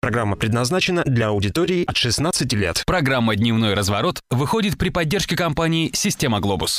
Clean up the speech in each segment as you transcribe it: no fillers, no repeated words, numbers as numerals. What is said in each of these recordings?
Программа предназначена для аудитории от 16 лет. Программа «Дневной разворот» выходит при поддержке компании «Система Глобус».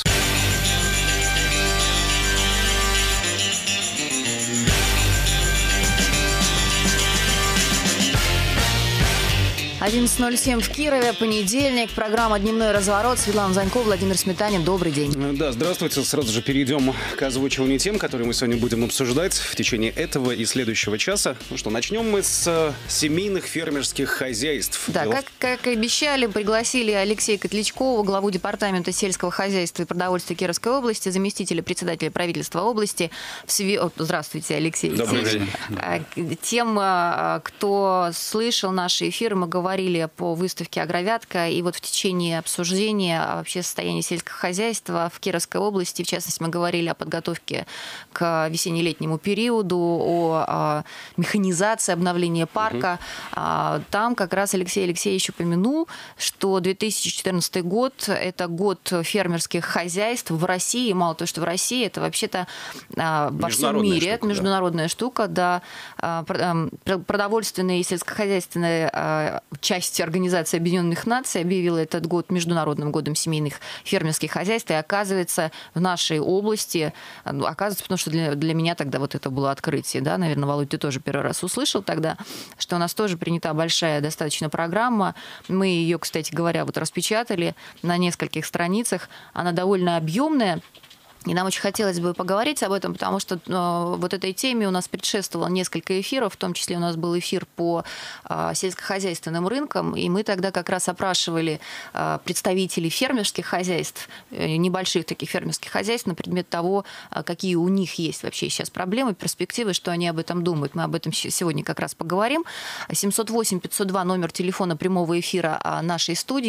11:07 в Кирове, понедельник, программа «Дневной разворот». Светлана Занько, Владимир Сметанин. Добрый день. Да, здравствуйте. Сразу же перейдем к озвучиванию тем, которые мы сегодня будем обсуждать в течение этого и следующего часа. Ну что, начнем мы с семейных фермерских хозяйств. Да, как и обещали, пригласили Алексея Котлячкова, главу департамента сельского хозяйства и продовольствия Кировской области, заместителя председателя правительства области. Здравствуйте, Алексей. Добрый день. Тем, кто слышал наши эфиры, мы говорили по выставке «Агровятка», и вот в течение обсуждения вообще состояния сельского хозяйства в Кировской области, в частности, мы говорили о подготовке к весенне-летнему периоду, о механизации, обновлении парка. Там как раз Алексей Алексеевич упомянул, что 2014 год – это год фермерских хозяйств в России. Мало того, что в России, это вообще-то во всем мире, это международная штука, да. Продовольственная и сельскохозяйственная часть Организации Объединенных Наций объявила этот год Международным годом семейных фермерских хозяйств. И оказывается, в нашей области, оказывается, потому что для меня тогда вот это было открытие, да, наверное, Володь, ты тоже первый раз услышал тогда, что у нас тоже принята большая достаточно программа. Мы ее, кстати говоря, вот распечатали на нескольких страницах. Она довольно объемная. И нам очень хотелось бы поговорить об этом, потому что вот этой теме у нас предшествовало несколько эфиров, в том числе у нас был эфир по сельскохозяйственным рынкам, и мы тогда как раз опрашивали представителей фермерских хозяйств, небольших таких фермерских хозяйств, на предмет того, какие у них есть вообще сейчас проблемы, перспективы, что они об этом думают. Мы об этом сегодня как раз поговорим. 708-502 номер телефона прямого эфира нашей студии,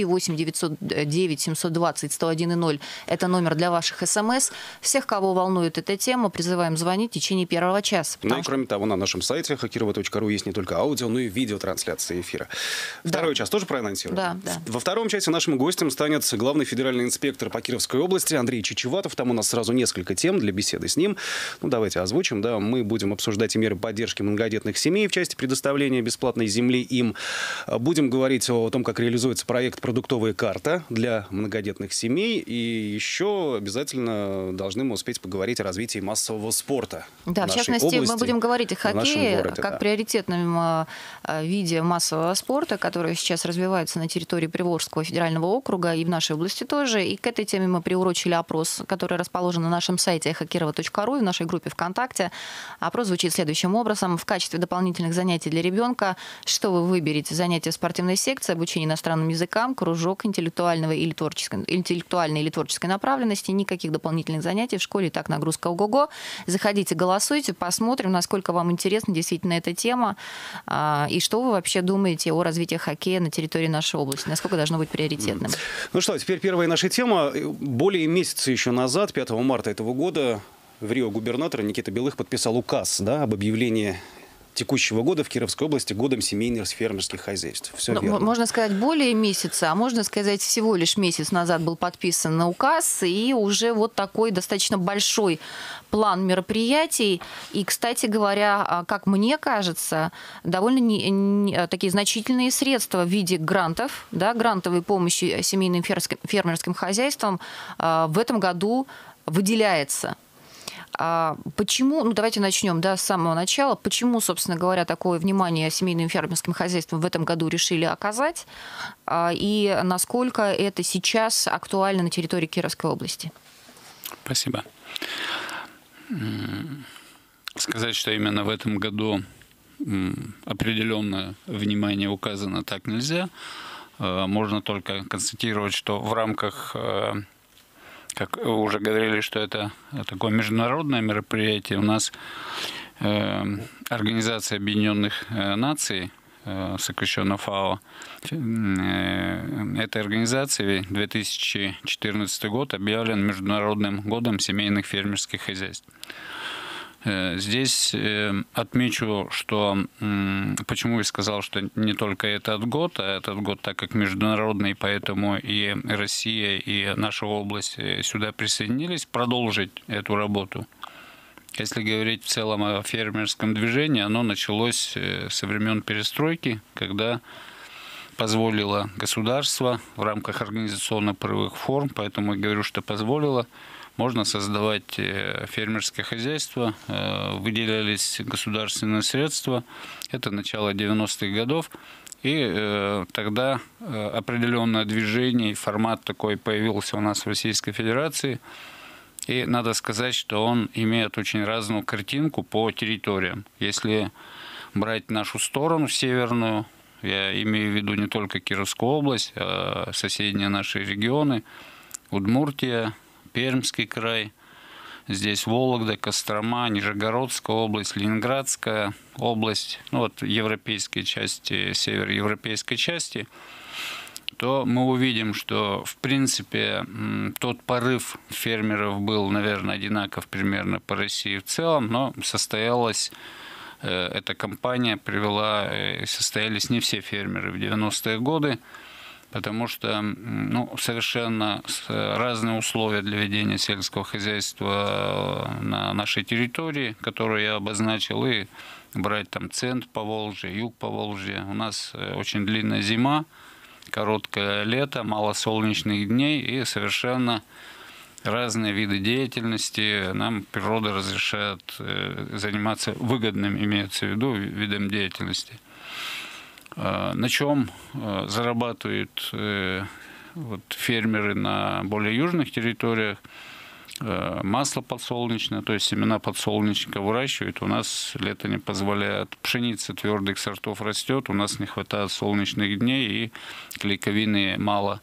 8-909-720-101-0. Это номер для ваших СМС. Всех, кого волнует эта тема, призываем звонить в течение первого часа. Ну и кроме того, на нашем сайте hakirova.ru есть не только аудио, но и видеотрансляция эфира. Второй час тоже проанонсируем? Да. Во втором часе нашим гостем станет главный федеральный инспектор по Кировской области Андрей Чечеватов. Там у нас сразу несколько тем для беседы с ним. Ну, давайте озвучим. Да, мы будем обсуждать и меры поддержки многодетных семей в части предоставления бесплатной земли им. Будем говорить о том, как реализуется проект «Продуктовая карта» для многодетных семей. И еще обязательно должны мы успеть поговорить о развитии массового спорта. Да, в частности, области, мы будем говорить о хоккее как приоритетном виде массового спорта, который сейчас развивается на территории Приволжского федерального округа и в нашей области тоже. И к этой теме мы приурочили опрос, который расположен на нашем сайте hakirova.ru и в нашей группе ВКонтакте. Опрос звучит следующим образом. В качестве дополнительных занятий для ребенка что вы выберете? Занятия в спортивной секции, обучение иностранным языкам, кружок интеллектуальной или творческой направленности, никаких дополнительных занятий в школе, так нагрузка ого-го. Заходите, голосуйте, посмотрим, насколько вам интересна действительно эта тема и что вы вообще думаете о развитии хоккея на территории нашей области, насколько должно быть приоритетным. Ну что, теперь первая наша тема. Более месяца еще назад, 5 марта этого года, в Рио губернатор Никита Белых подписал указ, да, об объявлении текущего года в Кировской области годом семейных фермерских хозяйств. Все верно. Можно сказать, более месяца, а можно сказать, всего лишь месяц назад был подписан указ, и уже вот такой достаточно большой план мероприятий. И, кстати говоря, как мне кажется, довольно такие значительные средства в виде грантов, да, грантовой помощи семейным фермерским хозяйствам в этом году выделяется. Почему, давайте начнем с самого начала, почему, собственно говоря, такое внимание семейным фермерским хозяйствам в этом году решили оказать, и насколько это сейчас актуально на территории Кировской области? Спасибо. Сказать, что именно в этом году определенное внимание указано, так нельзя. Можно только констатировать, что в рамках, как уже говорили, что это такое международное мероприятие. У нас Организация Объединенных Наций, сокращенно ФАО, этой организацией 2014 год объявлен Международным годом семейных фермерских хозяйств. Здесь отмечу, что почему я сказал, что не только этот год, а этот год, так как международный, поэтому и Россия, и наша область сюда присоединились, продолжить эту работу. Если говорить в целом о фермерском движении, оно началось со времен перестройки, когда позволило государство в рамках организационно-правовых форм, поэтому я говорю, что позволило, можно создавать фермерское хозяйство, выделялись государственные средства, это начало 90-х годов, и тогда определенное движение и формат такой появился у нас в Российской Федерации. И надо сказать, что он имеет очень разную картинку по территориям. Если брать нашу сторону северную, я имею в виду не только Кировскую область, а соседние наши регионы, Удмуртия, Пермский край, здесь Вологда, Кострома, Нижегородская область, Ленинградская область, ну вот европейские части, североевропейской части, то мы увидим, что, в принципе, тот порыв фермеров был, наверное, одинаков примерно по России в целом, но состоялась эта кампания, состоялись не все фермеры в 90-е годы, потому что совершенно разные условия для ведения сельского хозяйства на нашей территории, которую я обозначил, и брать там центр Поволжья, юг Поволжья. У нас очень длинная зима, короткое лето, мало солнечных дней и совершенно разные виды деятельности. Нам природа разрешает заниматься выгодным, имеется в виду, видом деятельности. На чем зарабатывают фермеры на более южных территориях? Масло подсолнечное, то есть семена подсолнечника выращивают. У нас лето не позволяет. Пшеница твердых сортов растет, у нас не хватает солнечных дней и клейковины мало.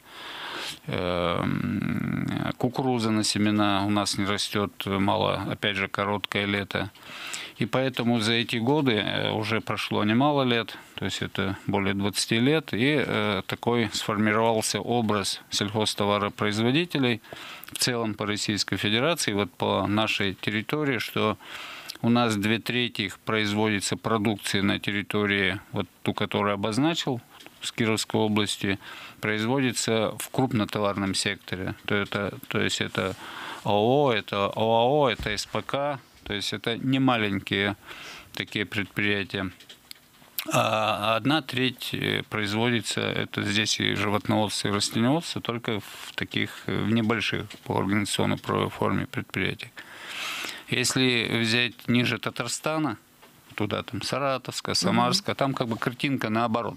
Кукуруза на семена у нас не растет, мало, опять же, короткое лето. И поэтому за эти годы, уже прошло немало лет, то есть это более 20 лет, и такой сформировался образ сельхозтоваропроизводителей в целом по Российской Федерации, вот по нашей территории, что у нас 2/3 производится продукции на территории, вот ту, которую обозначил, с Кировской области, производится в крупнотоварном секторе. То есть это ООО, это ОАО, это СПК, то есть это не маленькие такие предприятия. А 1/3 производится, это здесь и животноводство, и растениеводство, только в небольших по организационно-правовой форме предприятиях. Если взять ниже Татарстана, туда там Саратовская, Самарская, там как бы картинка наоборот.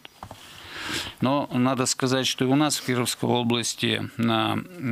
Но надо сказать, что и у нас в Кировской области на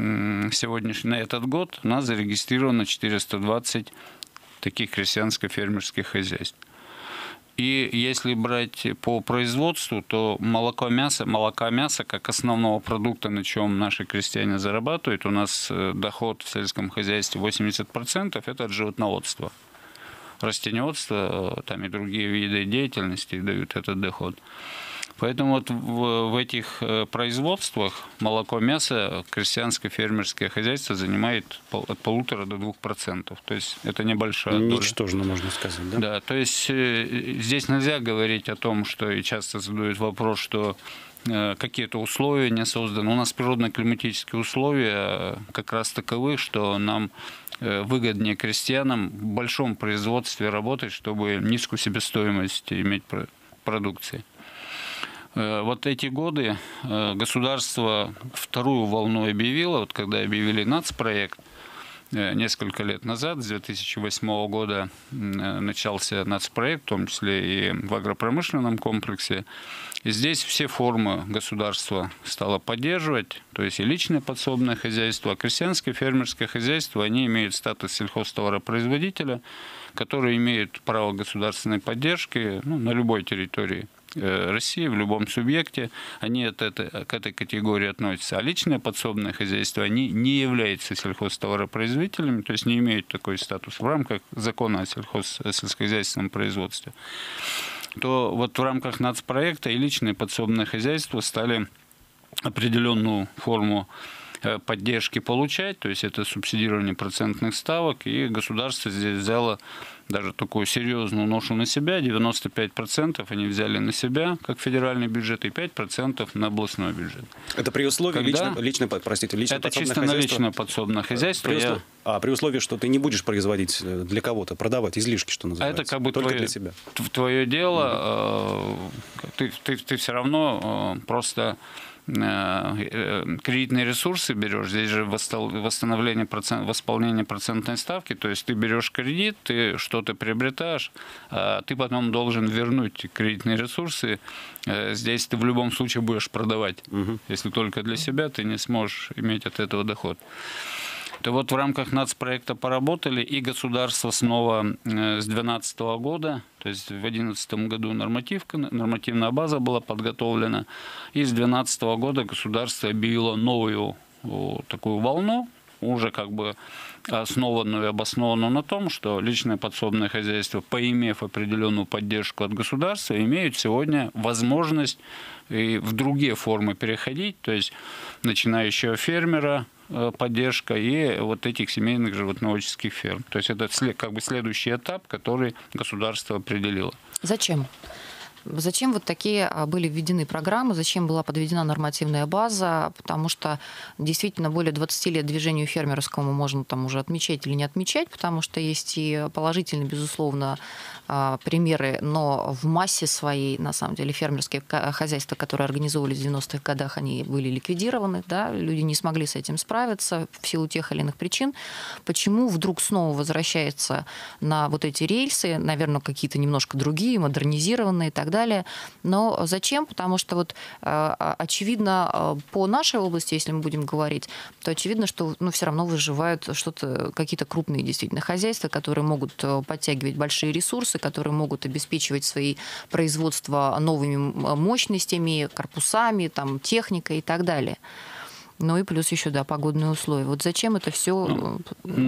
этот год у нас зарегистрировано 420 таких крестьянско-фермерских хозяйств. И если брать по производству, то молока, мясо как основного продукта, на чем наши крестьяне зарабатывают, у нас доход в сельском хозяйстве 80% это от животноводства. Растениеводство, там и другие виды деятельности дают этот доход. Поэтому вот в этих производствах молоко, мясо крестьянско-фермерское хозяйство занимает от 1,5 до 2%. То есть это небольшая доля. Ничтожно, можно сказать, да? Да, то есть здесь нельзя говорить о том, что и часто задают вопрос, что какие-то условия не созданы. У нас природно-климатические условия как раз таковы, что нам выгоднее крестьянам в большом производстве работать, чтобы низкую себестоимость иметь продукции. Вот эти годы государство вторую волну объявило, вот когда объявили нацпроект, несколько лет назад, с 2008 года начался нацпроект, в том числе и в агропромышленном комплексе. И здесь все формы государства стало поддерживать, то есть и личное подсобное хозяйство, а крестьянское фермерское хозяйство, они имеют статус сельхозтоваропроизводителя, которые имеют право государственной поддержки на любой территории России, в любом субъекте, они к этой категории относятся. А личное подсобное хозяйство, они не являются сельхозтоваропроизводителями, то есть не имеют такой статус в рамках закона о сельскохозяйственном производстве. То вот в рамках нацпроекта и личное подсобное хозяйство стали определенную форму поддержки получать, то есть это субсидирование процентных ставок, и государство здесь взяло даже такую серьезную ношу на себя, 95% они взяли на себя, как федеральный бюджет, и 5% на областной бюджет. Это при условии личное это чисто на личное подсобное хозяйство. При условии, что ты не будешь производить для кого-то, продавать излишки, что называется. Это как бы только для себя. Твое дело, ты все равно просто кредитные ресурсы берешь, здесь же восполнение процентной ставки, то есть ты берешь кредит, ты что-то приобретаешь, а ты потом должен вернуть кредитные ресурсы. Здесь ты в любом случае будешь продавать. Если только для себя, ты не сможешь иметь от этого доход. То вот в рамках нацпроекта поработали, и государство снова с 2012 года, то есть в 2011 году нормативная база была подготовлена, и с 2012 года государство объявило новую такую волну, уже как бы основанную и обоснованную на том, что личное подсобное хозяйство, поимев определенную поддержку от государства, имеют сегодня возможность и в другие формы переходить, то есть начинающего фермера, поддержка и вот этих семейных животноводческих ферм. То есть это как бы следующий этап, который государство определило. Зачем? Зачем вот такие были введены программы, зачем была подведена нормативная база? Потому что действительно более 20 лет движению фермерскому можно там уже отмечать или не отмечать, потому что есть и положительные, безусловно, примеры, но в массе своей, на самом деле, фермерские хозяйства, которые организовывались в 90-х годах, они были ликвидированы, да? Люди не смогли с этим справиться в силу тех или иных причин. Почему вдруг снова возвращается на вот эти рельсы, наверное, какие-то немножко другие, модернизированные и так далее. Но зачем? Потому что вот очевидно по нашей области, если мы будем говорить, то очевидно, что все равно выживают какие-то крупные действительно хозяйства, которые могут подтягивать большие ресурсы, которые могут обеспечивать свои производства новыми мощностями, корпусами, там, техникой и так далее. Ну и плюс еще, да, погодные условия. Вот зачем это все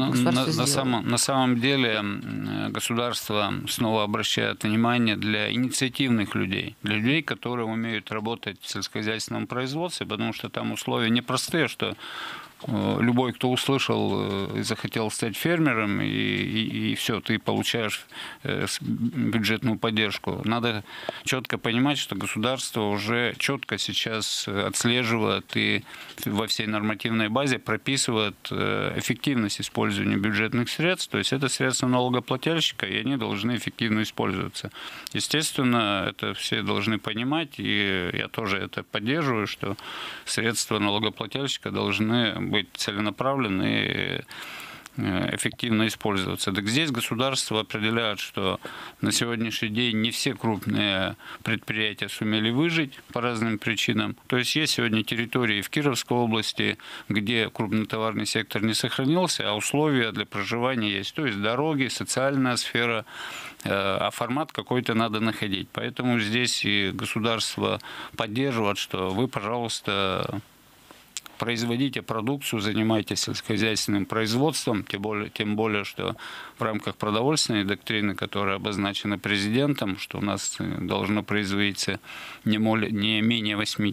на самом деле государство снова обращает внимание для инициативных людей, для людей, которые умеют работать в сельскохозяйственном производстве, потому что там условия непростые, что любой, кто услышал и захотел стать фермером, и все, ты получаешь бюджетную поддержку. Надо четко понимать, что государство уже четко сейчас отслеживает и во всей нормативной базе прописывает эффективность использования бюджетных средств. То есть это средства налогоплательщика, и они должны эффективно использоваться. Естественно, это все должны понимать, и я тоже это поддерживаю, что средства налогоплательщика должны быть целенаправлены и эффективно использоваться. Так здесь государство определяет, что на сегодняшний день не все крупные предприятия сумели выжить по разным причинам. То есть есть сегодня территории в Кировской области, где крупный товарный сектор не сохранился, а условия для проживания есть. То есть дороги, социальная сфера, а формат какой-то надо находить. Поэтому здесь и государство поддерживает, что вы, пожалуйста, производите продукцию, занимайтесь сельскохозяйственным производством, тем более, что в рамках продовольственной доктрины, которая обозначена президентом, что у нас должно производиться не менее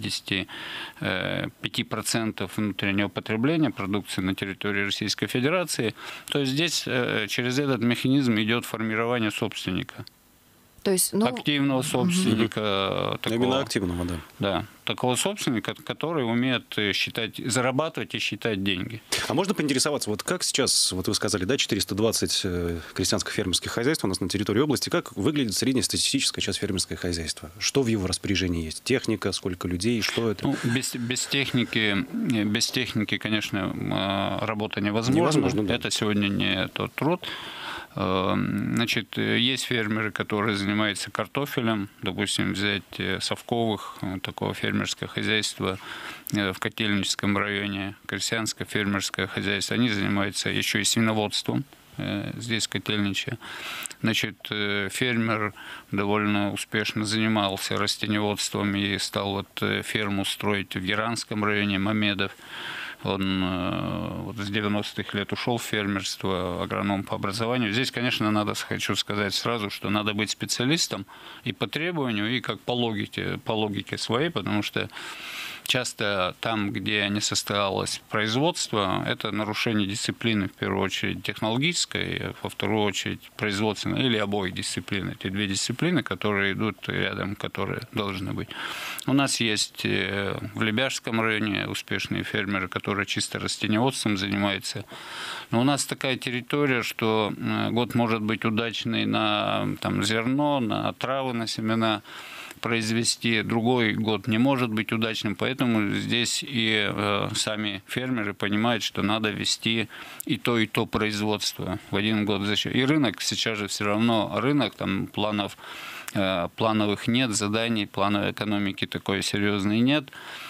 85% внутреннего потребления продукции на территории Российской Федерации, то здесь через этот механизм идет формирование собственника. То есть, активного собственника. Именно активного, да. Да, такого собственника, который умеет зарабатывать и считать деньги. А можно поинтересоваться, вот как сейчас, вот вы сказали, да, 420 крестьянско-фермерских хозяйств у нас на территории области, как выглядит среднестатистическое сейчас фермерское хозяйство? Что в его распоряжении есть? Техника, сколько людей, что это? Ну, без техники, конечно, работа невозможна. Невозможно, да. Это сегодня не тот труд. Значит, есть фермеры, которые занимаются картофелем, допустим, взять Совковых, такого фермерского хозяйства в Котельническом районе, крестьянское фермерское хозяйство, они занимаются еще и свиноводством, здесь Котельничье. Значит, фермер довольно успешно занимался растениеводством и стал вот ферму строить в Яранском районе, Мамедов. Он вот с 90-х лет ушел в фермерство, агроном по образованию. Здесь, конечно, хочу сказать сразу, что надо быть специалистом и по требованию, и как по логике своей, потому что часто там, где не состоялось производство, это нарушение дисциплины, в первую очередь, технологической, а во вторую очередь, производственной, или обоих дисциплин. Эти две дисциплины, которые идут рядом, которые должны быть. У нас есть в Лебяжском районе успешные фермеры, которые чисто растениеводством занимаются. Но у нас такая территория, что год может быть удачный на зерно, на травы, на семена произвести, другой год не может быть удачным, поэтому здесь и сами фермеры понимают, что надо вести и то производство в один год. И рынок сейчас же все равно рынок, там плановых нет, заданий, плановой экономики такой серьезной нет.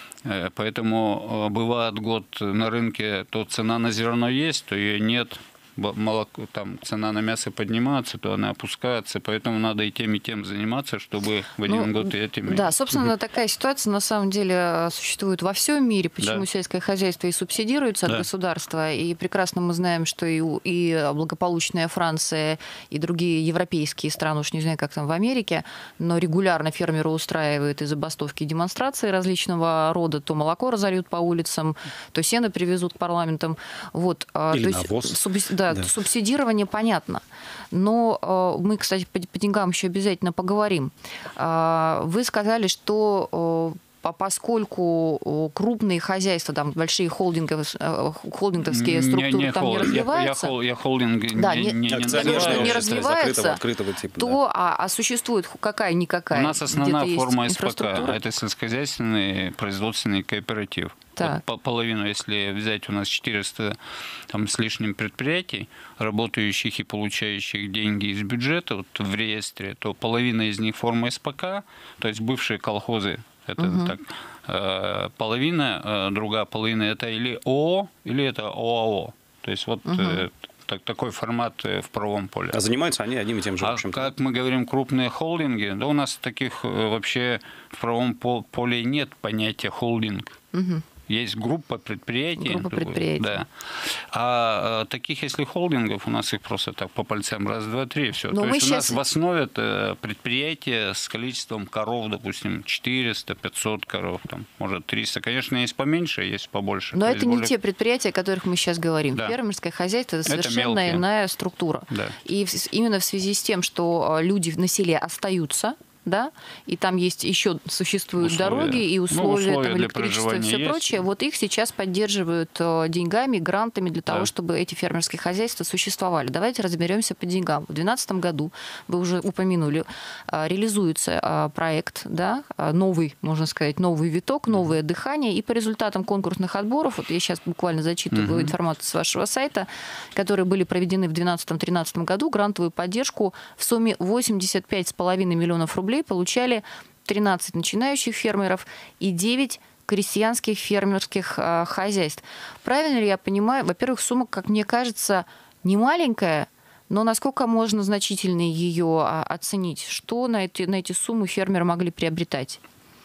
Поэтому бывает год на рынке, то цена на зерно есть, то ее нет. Молоко, там цена на мясо поднимается, то она опускается, поэтому надо и тем заниматься, чтобы в один год и этим... Да, собственно, такая ситуация на самом деле существует во всем мире, почему сельское хозяйство и субсидируется от государства, и прекрасно мы знаем, что и благополучная Франция, и другие европейские страны, уж не знаю, как там в Америке, но регулярно фермеры устраивают и забастовки, и демонстрации различного рода, то молоко разольют по улицам, то сено привезут к парламентам. Вот. Или то навоз. Да, субсидирование понятно. Но мы, кстати, по деньгам еще обязательно поговорим. Вы сказали, что поскольку крупные хозяйства, там большие холдинговские структуры там не развиваются, я холдинг не развиваются, открытого типа, то существует какая-никакая. У нас основная форма СПК – инфраструктура. это сельскохозяйственный производственный кооператив. Вот половину, если взять, у нас 400 с лишним предприятий, работающих и получающих деньги из бюджета вот, в реестре, то половина из них форма СПК, то есть бывшие колхозы. Это так, половина, другая половина это или ООО, или это ОАО. То есть вот такой формат в правовом поле. А занимаются они одним и тем же. Как мы говорим, крупные холдинги, да у нас таких вообще в правовом поле нет понятия холдинг. Есть группа предприятий. Да. А таких, если холдингов, у нас их просто так по пальцам раз, два, три, все. То есть у нас в основе это предприятие с количеством коров, допустим, 400, 500 коров, там, может 300. Конечно, есть поменьше, есть побольше. Но это не те предприятия, о которых мы сейчас говорим. Да. Фермерское хозяйство – это совершенно иная структура. Да. И именно в связи с тем, что люди на селе остаются, да, и там есть еще существуют дороги и условия там, электричества и все прочее. Вот их сейчас поддерживают деньгами, грантами для того, чтобы эти фермерские хозяйства существовали. Давайте разберемся по деньгам. В 2012 году, вы уже упомянули, реализуется проект, да, новый, можно сказать, новый виток, новое дыхание. И по результатам конкурсных отборов, вот я сейчас буквально зачитываю информацию с вашего сайта, которые были проведены в 2012-2013 году, грантовую поддержку в сумме 85,5 миллионов рублей получали 13 начинающих фермеров и 9 крестьянских фермерских хозяйств. Правильно ли я понимаю? Во-первых, сумма, как мне кажется, не маленькая, но насколько можно значительно ее оценить? Что на эти суммы фермеры могли приобретать?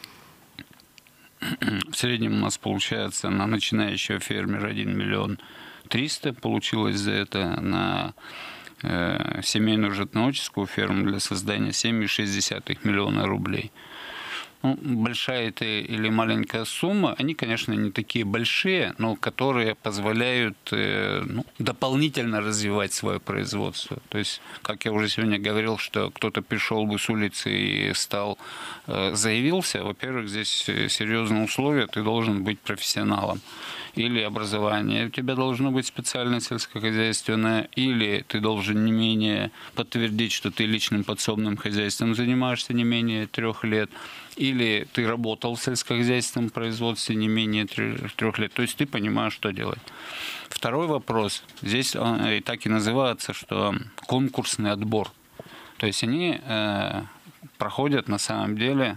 В среднем у нас получается на начинающего фермера 1 миллион 300 получилось за это, на семейную животноводческую ферму для создания 7,6 миллиона рублей. Ну, большая это или маленькая сумма, они, конечно, не такие большие, но которые позволяют дополнительно развивать свое производство. То есть, как я уже сегодня говорил, что кто-то пришел бы с улицы и заявился, во-первых, здесь серьезные условия, ты должен быть профессионалом. Или образование у тебя должно быть специальное сельскохозяйственное, или ты должен не менее подтвердить, что ты личным подсобным хозяйством занимаешься не менее 3 лет, или ты работал в сельскохозяйственном производстве не менее 3 лет. То есть ты понимаешь, что делать. Второй вопрос. Здесь он и так и называется, что конкурсный отбор. То есть они проходят на самом деле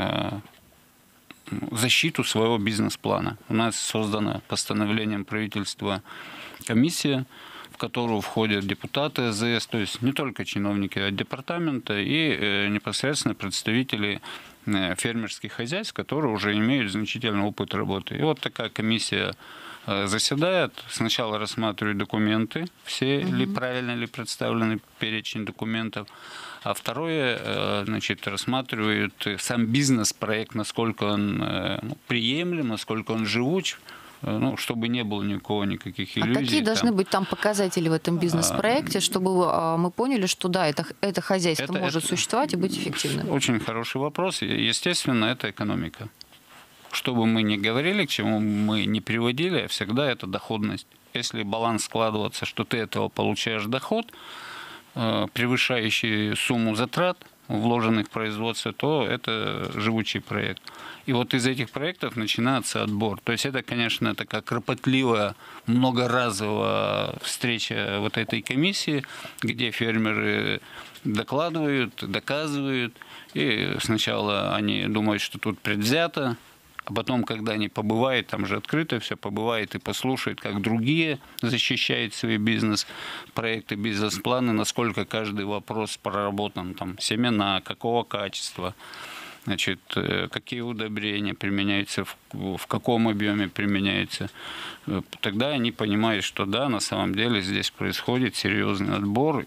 защиту своего бизнес-плана. У нас создана постановлением правительства комиссия, в которую входят депутаты АЗС, то есть не только чиновники департамента и непосредственно представители фермерских хозяйств, которые уже имеют значительный опыт работы. И вот такая комиссия заседает, сначала рассматривает документы, все ли правильно ли представлены перечень документов, а второе, значит, рассматривают сам бизнес-проект, насколько он приемлем, насколько он живуч, ну, чтобы не было никаких иллюзий. А какие должны быть там показатели в этом бизнес-проекте, чтобы мы поняли, что да, это хозяйство может существовать и быть эффективным? Очень хороший вопрос. Естественно, это экономика. Что бы мы ни говорили, к чему мы не приводили, всегда это доходность. Если баланс складывается, что ты этого получаешь доход, превышающий сумму затрат, вложенных в производство, то это живучий проект. И вот из этих проектов начинается отбор. То есть это, конечно, такая кропотливая, многоразовая встреча вот этой комиссии, где фермеры докладывают, доказывают. И сначала они думают, что тут предвзято, а потом, когда они побывают, там же открыто все, побывает и послушает, как другие защищают свои бизнес-проекты, бизнес-планы, насколько каждый вопрос проработан, там, семена, какого качества, значит, какие удобрения применяются, в каком объеме применяются. Тогда они понимают, что да, на самом деле здесь происходит серьезный отбор,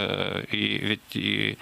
и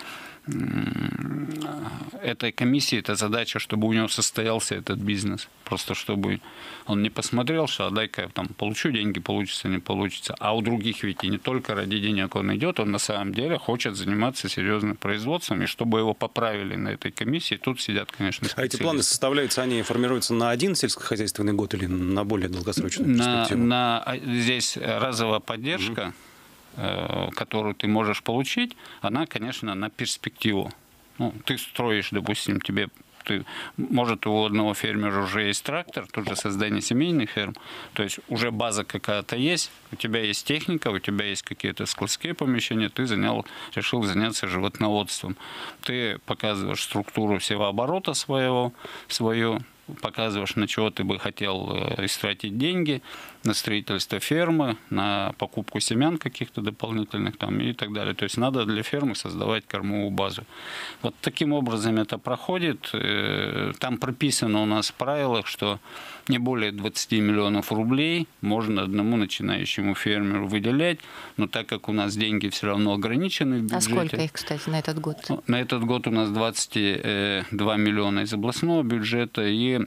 этой комиссии это задача, чтобы у него состоялся этот бизнес. Просто чтобы он не посмотрел, что а дай-ка я там получу деньги, получится, не получится. А у других ведь и не только ради денег он идет, он на самом деле хочет заниматься серьезным производством, и чтобы его поправили на этой комиссии, тут сидят, конечно, специалисты. А эти планы составляются, они формируются на один сельскохозяйственный год или на более долгосрочную перспективу? Здесь разовая поддержка, которую ты можешь получить, она, конечно, на перспективу. Ну, ты строишь, допустим, может, у одного фермера уже есть трактор, тут же создание семейных ферм, то есть уже база какая-то есть, у тебя есть техника, у тебя есть какие-то складские помещения, ты решил заняться животноводством. Ты показываешь структуру всего оборота свою, показываешь, на чего ты бы хотел истратить деньги, на строительство фермы, на покупку семян каких-то дополнительных там, и так далее. То есть надо для фермы создавать кормовую базу. Вот таким образом это проходит. Там прописано у нас в правилах, что не более 20 миллионов рублей можно одному начинающему фермеру выделять, но так как у нас деньги все равно ограничены в бюджете. А сколько их, кстати, на этот год? На этот год у нас 22 миллиона из областного бюджета и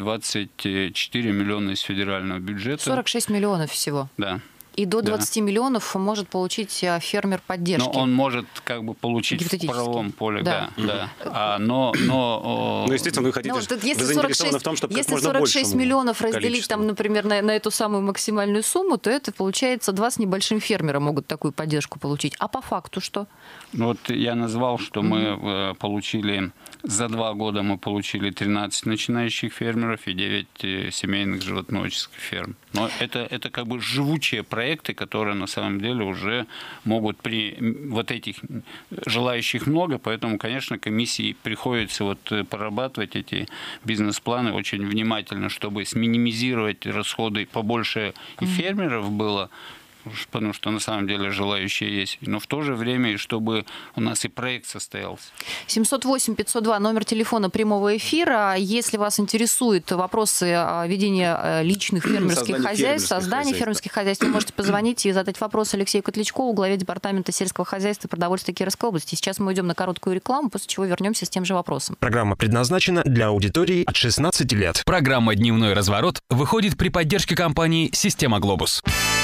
24 миллиона из федерального бюджета. 46 миллионов всего. Да. И до 20 миллионов может получить фермер поддержки. Но он может как бы получить в правовом поле, да. Ну, естественно, вы хотите, вы заинтересованы в том, чтобы как можно больше. Если 46 миллионов разделить, там, например, на эту самую максимальную сумму, то это получается 2 с небольшим фермера могут такую поддержку получить. А по факту что? Вот я назвал, что мы получили, за 2 года мы получили 13 начинающих фермеров и 9 семейных животноводческих ферм. Но это как бы живучие проекты, которые на самом деле уже могут при вот этих желающих много, поэтому, конечно, комиссии приходится вот прорабатывать эти бизнес-планы очень внимательно, чтобы сминимизировать расходы, побольше и фермеров было, потому что на самом деле желающие есть, но в то же время, и чтобы у нас и проект состоялся. 708-502, номер телефона прямого эфира. Если вас интересуют вопросы ведения личных фермерских хозяйств, создания фермерских хозяйств, вы можете позвонить и задать вопрос Алексею Котлячкову, главе департамента сельского хозяйства и продовольствия Кировской области. Сейчас мы уйдем на короткую рекламу, после чего вернемся с тем же вопросом. Программа предназначена для аудитории от 16 лет. Программа «Дневной разворот» выходит при поддержке компании «Система Глобус».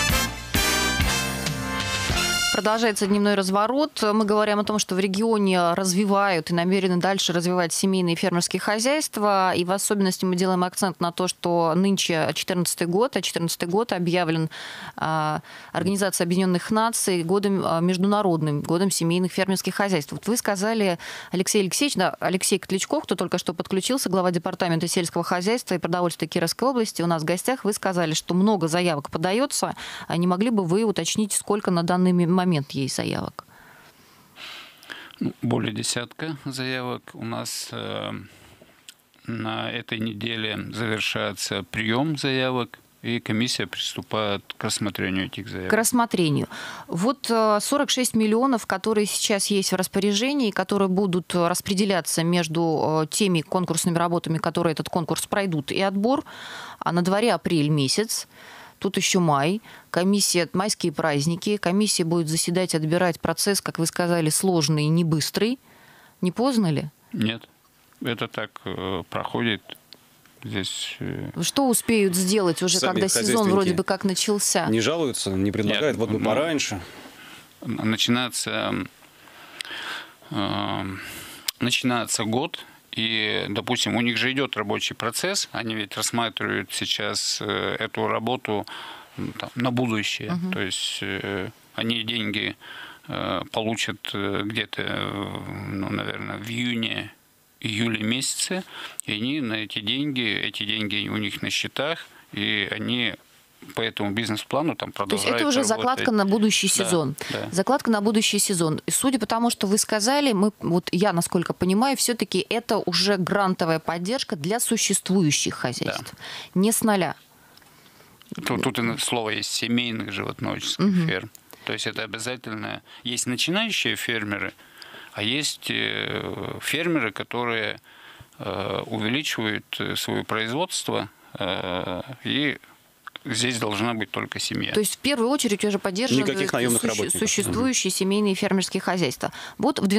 Продолжается дневной разворот. Мы говорим о том, что в регионе развивают и намерены дальше развивать семейные фермерские хозяйства. И в особенности мы делаем акцент на то, что нынче 2014 год объявлен Организацией Объединенных Наций международным годом семейных фермерских хозяйств. Вот вы сказали, Алексей Алексеевич, Алексей Котлячков, кто только что подключился, глава департамента сельского хозяйства и продовольствия Кировской области, у нас в гостях, вы сказали, что много заявок подается. Не могли бы вы уточнить, сколько на данный момент есть заявок? Более 10 заявок. У нас на этой неделе завершается прием заявок. и комиссия приступает к рассмотрению этих заявок. К рассмотрению. Вот 46 миллионов, которые сейчас есть в распоряжении, которые будут распределяться между теми конкурсными работами, которые этот конкурс пройдут, и отбор. А на дворе апрель месяц. Тут еще май, комиссия, майские праздники, комиссия будет заседать, отбирать. Процесс, как вы сказали, сложный и не быстрый. Не поздно ли? Нет, это так проходит. Здесь... Что успеют сделать уже, Сами когда сезон вроде бы как начался? Не жалуются, не предлагают, вот бы пораньше. Начинается год, и, допустим, у них же идет рабочий процесс, они ведь рассматривают сейчас эту работу там, на будущее. То есть они деньги получат где-то, ну, наверное, в июле месяце, и они на эти деньги у них на счетах, и они по этому бизнес-плану там продолжают. То есть это уже работать. закладка на будущий сезон. Да. Закладка на будущий сезон. И судя по тому, что вы сказали, вот я, насколько понимаю, все-таки это уже грантовая поддержка для существующих хозяйств. Да. Не с нуля. Тут слово есть семейных животноводческих ферм. То есть это обязательно. Есть начинающие фермеры, а есть фермеры, которые увеличивают свое производство, и здесь должна быть только семья. То есть в первую очередь уже поддерживают существующие семейные фермерские хозяйства. Вот за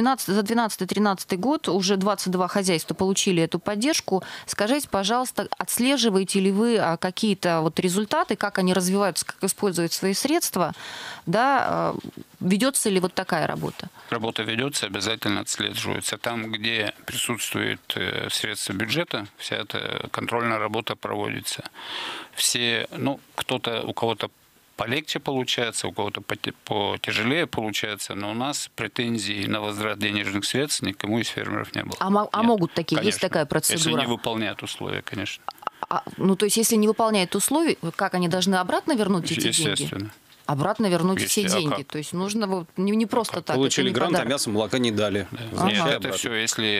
12-13 год уже 22 хозяйства получили эту поддержку. Скажите, пожалуйста, отслеживаете ли вы какие-то вот результаты, как они развиваются, как используют свои средства? Да, ведется ли вот такая работа? Работа ведется, обязательно отслеживается. Там, где присутствуют средства бюджета, вся эта контрольная работа проводится. Все, ну, у кого-то полегче получается, у кого-то потяжелее получается, но у нас претензий на возврат денежных средств никому из фермеров не было. А могут такие? Конечно. Есть такая процедура? Если не выполняют условия, конечно. Ну, то есть, если не выполняют условия, как они должны обратно вернуть эти деньги? Естественно. Обратно вернуть все деньги. То есть нужно не просто так. Получили грант, а мясо, молока не дали. Да. Нет, это все,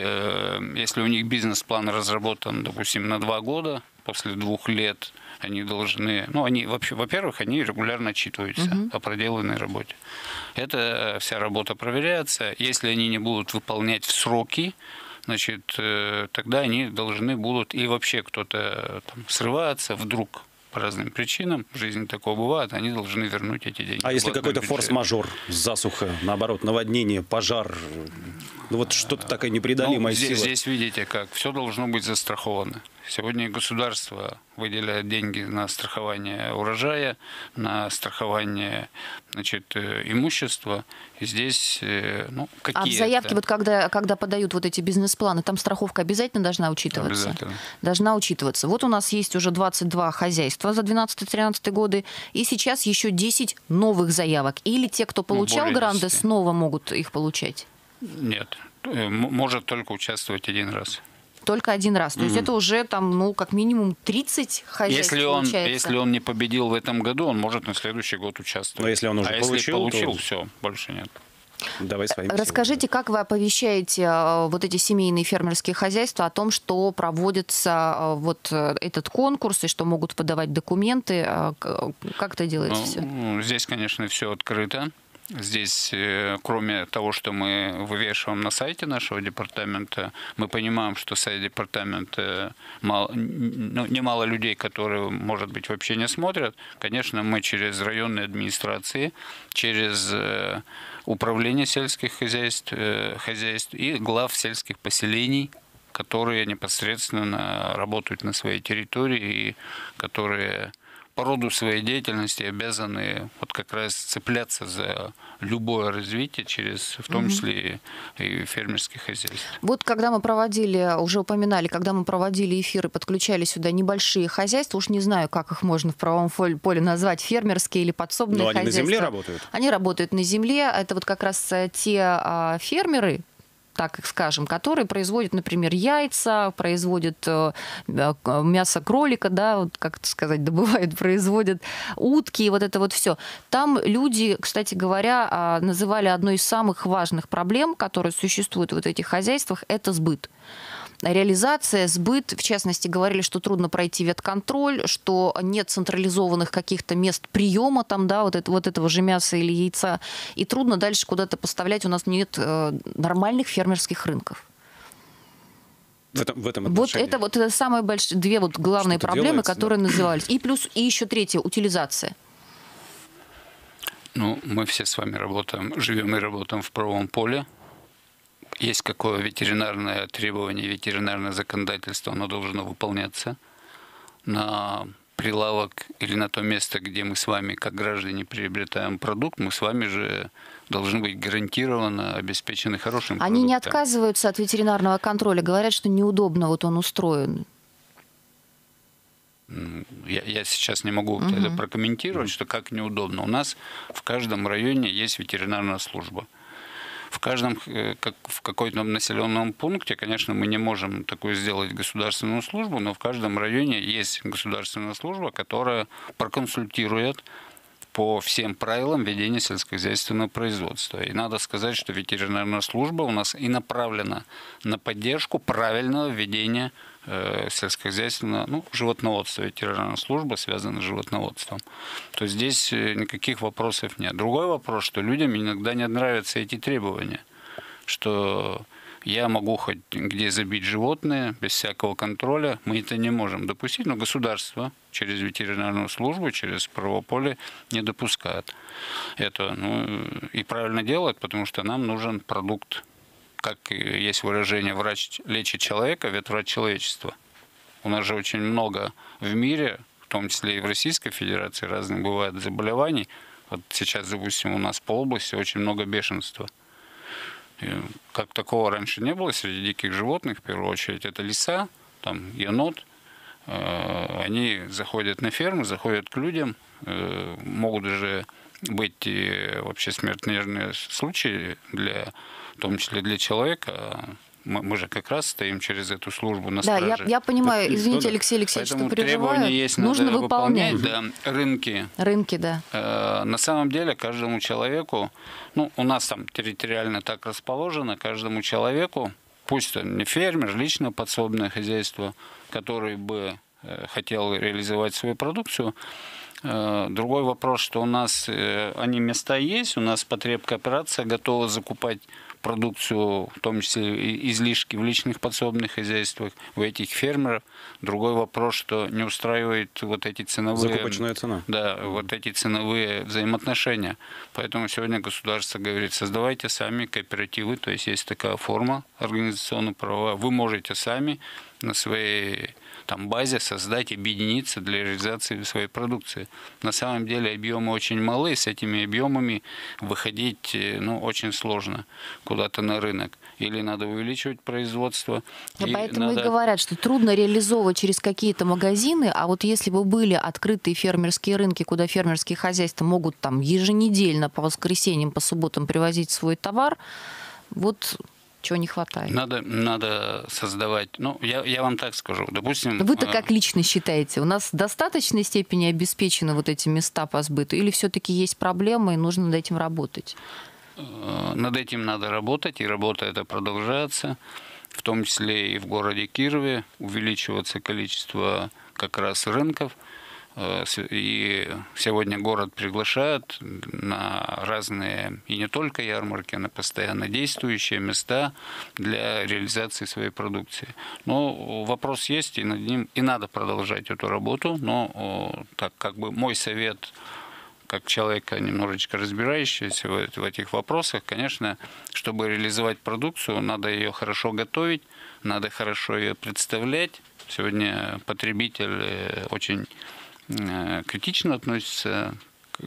если у них бизнес-план разработан, допустим, на 2 года, после 2 лет они должны, ну, они вообще, во-первых, они регулярно отчитываются о проделанной работе. Эта вся работа проверяется. Если они не будут выполнять в сроки, значит, тогда они должны будут, и вообще кто-то там срывается вдруг по разным причинам, в жизни такое бывает, они должны вернуть эти деньги. А если какой-то форс-мажор, засуха, наоборот, наводнение, пожар, ну вот что-то такое непреодолимое сила? Здесь видите, как все должно быть застраховано. Сегодня государство выделяет деньги на страхование урожая, на страхование, значит, имущества. И здесь, ну, какие-то... А в заявке, вот когда подают вот эти бизнес-планы, там страховка обязательно должна учитываться? Обязательно. Должна учитываться. Вот у нас есть уже 22 хозяйства за 12-13 годы, и сейчас еще 10 новых заявок. Или те, кто получал гранты, снова могут их получать? Нет. Может только участвовать 1 раз. Только 1 раз. То есть это уже там, ну, как минимум 30 хозяйств получается. Если он не победил в этом году, он может на следующий год участвовать. Но если он уже получил, то... все, больше нет. Давай своим Расскажите, как вы оповещаете вот эти семейные фермерские хозяйства о том, что проводится вот этот конкурс и что могут подавать документы? Как это делается все? Здесь, конечно, все открыто. Здесь, кроме того, что мы вывешиваем на сайте нашего департамента, мы понимаем, что сайт департамента немало людей, которые, может быть, вообще не смотрят. Конечно, мы через районные администрации, через управление сельских хозяйств и глав сельских поселений, которые непосредственно работают на своей территории и которые по роду своей деятельности обязаны вот как раз цепляться за любое развитие через, в том числе и фермерских хозяйств. Вот когда мы проводили, уже упоминали, когда мы проводили эфиры, подключали сюда небольшие хозяйства, уж не знаю, как их можно в правом поле назвать, фермерские или подсобные хозяйства. Они на земле работают? Они работают на земле. Это вот как раз те фермеры, так скажем, которые производят, например, яйца, производят мясо кролика, да, вот, как это сказать, добывают, производят утки, вот это вот все. Там люди, кстати говоря, называли одной из самых важных проблем, которые существуют в вот этих хозяйствах, это сбыт. Реализация, сбыт, в частности, говорили, что трудно пройти ветконтроль, что нет централизованных каких-то мест приема там, да, вот этого же мяса или яйца, и трудно дальше куда-то поставлять, у нас нет нормальных фермерских рынков. В этом отношении. Вот это самые большие, две вот главные проблемы, делается, которые назывались. И плюс, и еще третья, утилизация. Ну, мы все с вами живем и работаем в правовом поле. Есть какое ветеринарное требование, ветеринарное законодательство, оно должно выполняться. На прилавок или на то место, где мы с вами, как граждане, приобретаем продукт, мы с вами же должны быть гарантированно обеспечены хорошим продуктом. Они не отказываются от ветеринарного контроля, говорят, что неудобно вот он устроен. Я сейчас не могу это прокомментировать, что как неудобно. У нас в каждом районе есть ветеринарная служба. В какой-то населенном пункте, конечно, мы не можем такую сделать государственную службу, но в каждом районе есть государственная служба, которая проконсультирует по всем правилам ведения сельскохозяйственного производства. И надо сказать, что ветеринарная служба у нас и направлена на поддержку правильного ведения сельскохозяйственного, животноводства. Ветеринарная служба связана с животноводством. То есть здесь никаких вопросов нет. Другой вопрос, что людям иногда не нравятся эти требования, что я могу хоть где забить животные без всякого контроля, мы это не можем допустить, но государство через ветеринарную службу, через правовое поле не допускает это. И правильно делает, потому что нам нужен продукт. Как есть выражение, врач лечит человека, ветврач человечества. У нас же очень много в мире, в том числе и в Российской Федерации, разных бывает заболеваний. Вот сейчас, допустим, у нас по области очень много бешенства. И как такого раньше не было среди диких животных, в первую очередь, это лиса, там енот. Они заходят на фермы, заходят к людям, могут даже быть вообще смертельные случаи в том числе для человека. Мы же как раз стоим через эту службу на страже. Да, я понимаю. Извините, Алексей Алексеевич, что переживаю. Есть, нужно выполнять. Да, рынки. Рынки, да. На самом деле, каждому человеку, у нас там территориально так расположено, каждому человеку, пусть он не фермер, личное подсобное хозяйство, который бы хотел реализовать свою продукцию. Другой вопрос, что у нас места есть, у нас потребкооперация готова закупать продукцию, в том числе излишки в личных подсобных хозяйствах, у этих фермеров. Другой вопрос, что не устраивает вот эти ценовые... Закупочная цена. Да, вот эти ценовые взаимоотношения. Поэтому сегодня государство говорит, создавайте сами кооперативы, то есть есть такая форма организационно-правовая, вы можете сами на своей базе создать, объединиться для реализации своей продукции. На самом деле объемы очень малы, с этими объемами выходить очень сложно куда-то на рынок. Или надо увеличивать производство. Поэтому и говорят, что трудно реализовывать через какие-то магазины, а вот если бы были открытые фермерские рынки, куда фермерские хозяйства могут еженедельно по воскресеньям, по субботам привозить свой товар, вот... Чего не хватает? Надо создавать... я вам так скажу. Допустим... Вы-то как лично считаете, у нас в достаточной степени обеспечены вот эти места по сбыту? Или все-таки есть проблемы и нужно над этим работать? Над этим надо работать, и работа эта продолжается. В том числе и в городе Кирове увеличивается количество как раз рынков. И сегодня город приглашает на разные, и не только ярмарки, на постоянно действующие места для реализации своей продукции. Но вопрос есть, и над ним и надо продолжать эту работу. Но так мой совет, как человека немножечко разбирающегося в этих вопросах, конечно, чтобы реализовать продукцию, надо ее хорошо готовить, надо хорошо ее представлять. Сегодня потребитель очень критично относится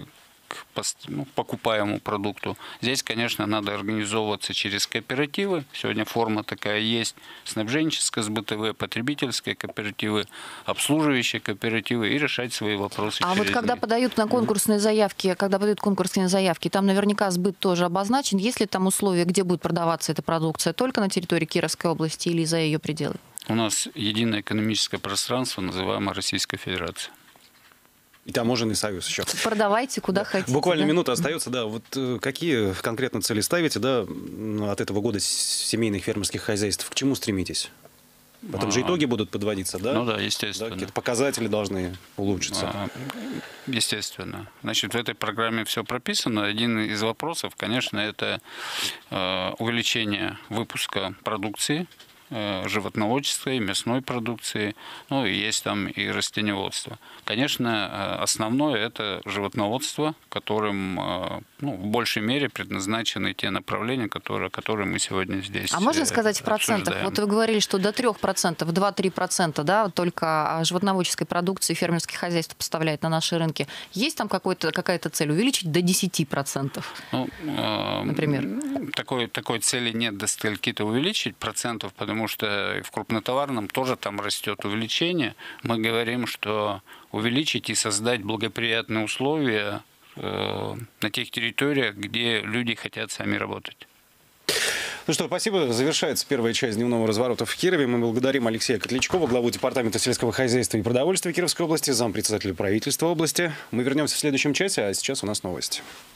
к покупаемому продукту. Здесь, конечно, надо организовываться через кооперативы. Сегодня форма такая есть. Снабженческая, СБТВ, потребительские кооперативы, обслуживающие кооперативы и решать свои вопросы. А вот когда подают на конкурсные заявки, там наверняка сбыт тоже обозначен. Есть ли там условия, где будет продаваться эта продукция? Только на территории Кировской области или за ее пределы? У нас единое экономическое пространство, называемое Российская Федерация. И таможенный союз еще. Продавайте куда хотите. Буквально да? минута остается, да. Вот какие конкретно цели ставите, да, от этого года семейных фермерских хозяйств? К чему стремитесь? Потом же итоги будут подводиться, да? Ну да, естественно. Да, какие-то показатели должны улучшиться. Естественно. Значит, в этой программе все прописано. Один из вопросов, конечно, это увеличение выпуска продукции, животноводческой, мясной продукции, ну и есть там и растениеводство. Конечно, основное это животноводство, которым в большей мере предназначены те направления, которые мы сегодня здесь А можно сказать в процентах? обсуждаем. Вот вы говорили, что до 3%, 2-3%, да, только животноводческой продукции фермерские хозяйства поставляют на наши рынки. Есть там какая-то цель увеличить до 10%? Например? Такой цели нет до стольки-то увеличить процентов, потому что в крупнотоварном тоже там растет увеличение. Мы говорим, что увеличить и создать благоприятные условия на тех территориях, где люди хотят сами работать. Ну что, спасибо. Завершается первая часть дневного разворота в Кирове. Мы благодарим Алексея Котлячкова, главу Департамента сельского хозяйства и продовольствия Кировской области, зампредседателя правительства области. Мы вернемся в следующем часе, а сейчас у нас новости.